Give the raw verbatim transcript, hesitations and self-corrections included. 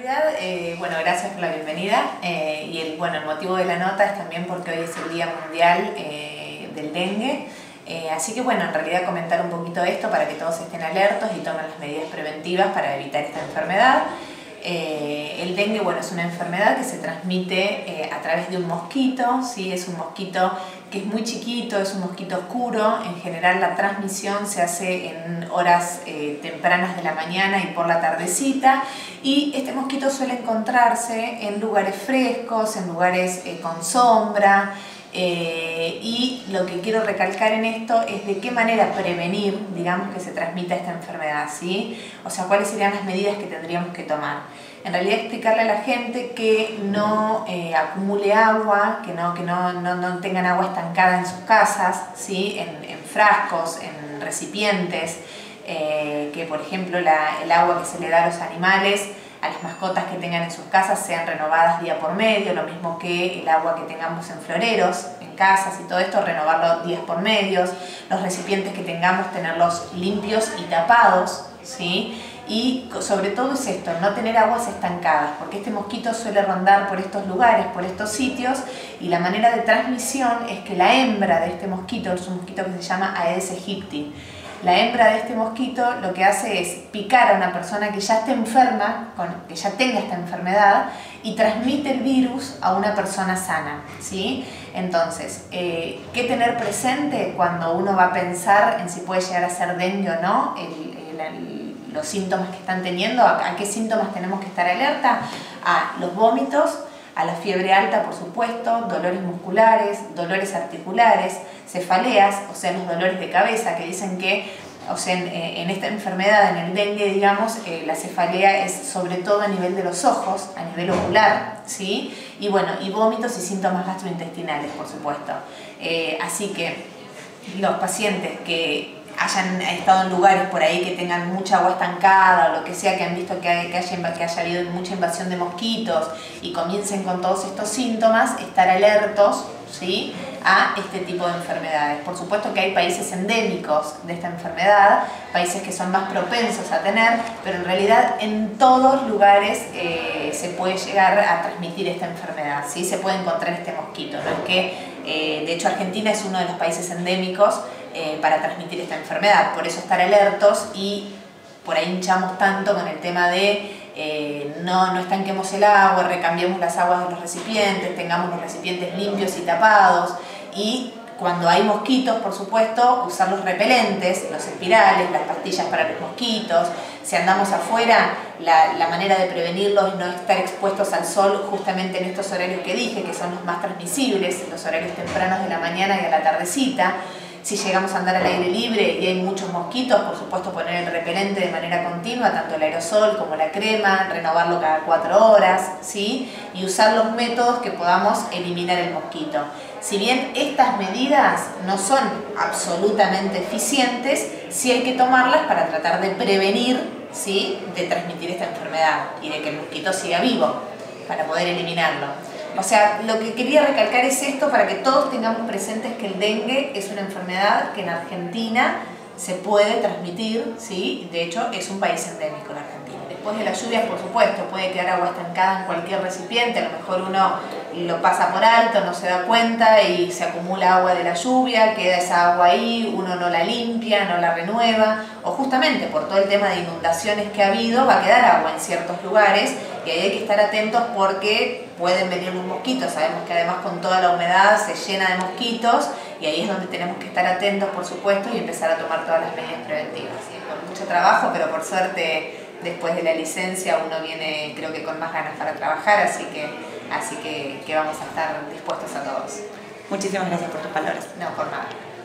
realidad, eh, bueno, gracias por la bienvenida eh, y el, bueno, el motivo de la nota es también porque hoy es el Día Mundial eh, del Dengue. Eh, así que bueno, en realidad comentar un poquito esto para que todos estén alertos y tomen las medidas preventivas para evitar esta enfermedad. Eh, el dengue, bueno, es una enfermedad que se transmite eh, a través de un mosquito, ¿sí? Es un mosquito que es muy chiquito, es un mosquito oscuro. En general la transmisión se hace en horas eh, tempranas de la mañana y por la tardecita, y este mosquito suele encontrarse en lugares frescos, en lugares eh, con sombra. Eh, y lo que quiero recalcar en esto es de qué manera prevenir, digamos, que se transmita esta enfermedad, ¿sí? O sea, cuáles serían las medidas que tendríamos que tomar. En realidad explicarle a la gente que no eh, acumule agua, que, no, que no, no, no tengan agua estancada en sus casas, ¿sí? en, en frascos, en recipientes, eh, que por ejemplo la, el agua que se le da a los animales, a las mascotas que tengan en sus casas, sean renovadas día por medio, lo mismo que el agua que tengamos en floreros, en casas y todo esto, renovarlo días por medios, los recipientes que tengamos, tenerlos limpios y tapados, ¿sí? Y sobre todo es esto, no tener aguas estancadas, porque este mosquito suele rondar por estos lugares, por estos sitios, y la manera de transmisión es que la hembra de este mosquito, es un mosquito que se llama Aedes aegypti, la hembra de este mosquito lo que hace es picar a una persona que ya esté enferma, que ya tenga esta enfermedad, y transmite el virus a una persona sana, ¿sí? Entonces, eh, ¿qué tener presente cuando uno va a pensar en si puede llegar a ser dengue o no? El, el, el, los síntomas que están teniendo, ¿a, a qué síntomas tenemos que estar alerta? A los vómitos, a la fiebre alta, por supuesto, dolores musculares, dolores articulares, cefaleas, o sea, los dolores de cabeza, que dicen que, o sea, en, en esta enfermedad, en el dengue, digamos, eh, la cefalea es sobre todo a nivel de los ojos, a nivel ocular, ¿sí? Y bueno, y vómitos y síntomas gastrointestinales, por supuesto. Eh, así que los pacientes que hayan estado en lugares por ahí que tengan mucha agua estancada o lo que sea, que han visto que, hay, que, haya, que haya habido mucha invasión de mosquitos y comiencen con todos estos síntomas, estar alertos, ¿sí? A este tipo de enfermedades. Por supuesto que hay países endémicos de esta enfermedad, países que son más propensos a tener, pero en realidad en todos lugares eh, se puede llegar a transmitir esta enfermedad, ¿sí? Se puede encontrar este mosquito, ¿no? Es que, eh, de hecho, Argentina es uno de los países endémicos eh, para transmitir esta enfermedad, por eso estar alertos, y por ahí hinchamos tanto con el tema de Eh, no, no estanquemos el agua, recambiemos las aguas de los recipientes, tengamos los recipientes limpios y tapados, y cuando hay mosquitos, por supuesto, usar los repelentes, los espirales, las pastillas para los mosquitos. Si andamos afuera, la, la manera de prevenirlos es no estar expuestos al sol justamente en estos horarios que dije, que son los más transmisibles, los horarios tempranos de la mañana y a la tardecita. Si llegamos a andar al aire libre y hay muchos mosquitos, por supuesto poner el repelente de manera continua, tanto el aerosol como la crema, renovarlo cada cuatro horas, ¿sí? Y usar los métodos que podamos eliminar el mosquito. Si bien estas medidas no son absolutamente eficientes, sí hay que tomarlas para tratar de prevenir, ¿sí? De transmitir esta enfermedad y de que el mosquito siga vivo, para poder eliminarlo. O sea, lo que quería recalcar es esto para que todos tengamos presentes que el dengue es una enfermedad que en Argentina se puede transmitir, ¿sí? De hecho, es un país endémico la Argentina. Después de las lluvias, por supuesto, puede quedar agua estancada en cualquier recipiente, a lo mejor uno lo pasa por alto, no se da cuenta y se acumula agua de la lluvia, queda esa agua ahí, uno no la limpia, no la renueva, o justamente por todo el tema de inundaciones que ha habido, va a quedar agua en ciertos lugares, y ahí hay que estar atentos porque pueden venir los mosquitos. Sabemos que además con toda la humedad se llena de mosquitos, y ahí es donde tenemos que estar atentos, por supuesto, y empezar a tomar todas las medidas preventivas, ¿sí? Con mucho trabajo, pero por suerte después de la licencia uno viene, creo que con más ganas para trabajar, así que, así que, que vamos a estar dispuestos a todos. Muchísimas gracias por tus palabras. No, por nada.